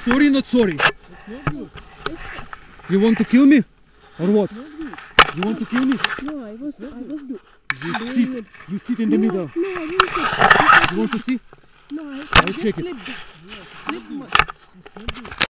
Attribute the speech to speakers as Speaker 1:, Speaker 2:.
Speaker 1: Sorry, not sorry.
Speaker 2: It's not good.
Speaker 1: You want to kill me? Or what? You want to kill me?
Speaker 3: No, I was good.
Speaker 1: You sit in the middle.
Speaker 3: No, I didn't sit.
Speaker 1: You want to see?
Speaker 3: No, I
Speaker 1: I'll
Speaker 3: just
Speaker 1: check it.
Speaker 3: slipped.